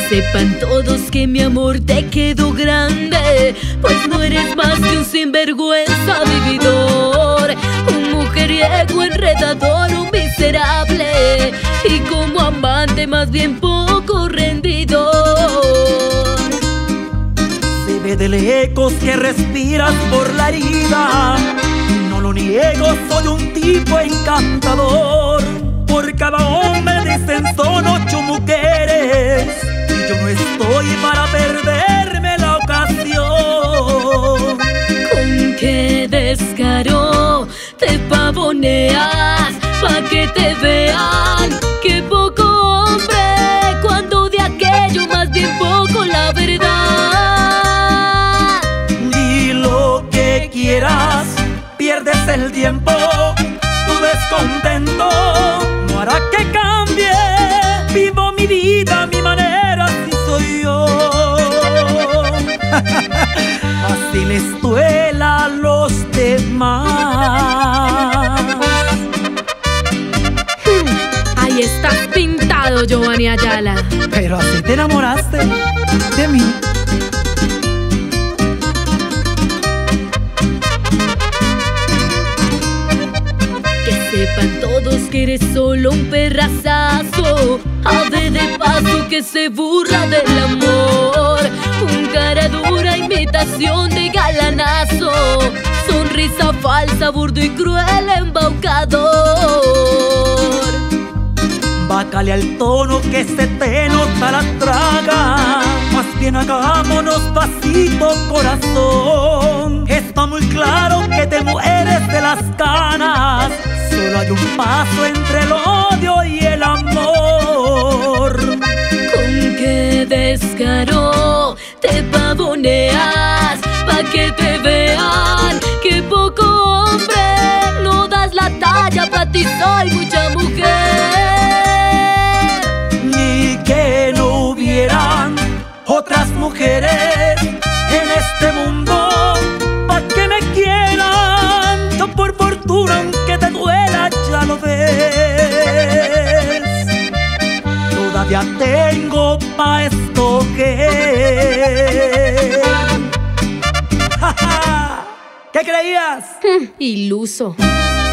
sepan todos que mi amor te quedó grande, pues no eres más que un sinvergüenza vividor, un mujeriego enredador, un miserable, y como amante más bien poco rendidor. Se ve de lejos que respiras por la herida, no lo niego, soy un tipo encantador. Por cada hombre dicen son 8 mujeres, y yo no estoy para perderme la ocasión. ¿Con qué descaro te pavoneas pa' que te vean? Qué poco hombre, cuando de aquello más bien poco la verdad. Di lo que quieras, pierdes el tiempo, tu descontento no hará que cambie. Vivo mi vida a mi manera, así soy yo. Así les duela a los demás. Ahí estás pintado, Giovanni Ayala. Pero así te enamoraste de mí. Sepan todos que eres solo un perrazazo, ave de paso que se burla del amor, un cara dura imitación de galanazo, sonrisa falsa, burdo y cruel embaucador. Bácale al tono que se te nota la traga, más bien hagámonos pasito corazón. Está muy claro que te mueres de las ganas, solo hay un paso entre el odio y el amor. ¿Con qué descaro te pavoneas pa' que te vean? Qué poco hombre, no das la talla, pa' ti soy mucha mujer. Ni que no hubieran otras mujeres en este mundo pa' que me quieran. Yo por fortuna, aunque te duela, ya lo ves, todavía tengo pa' escoger. ¿Qué creías? Iluso.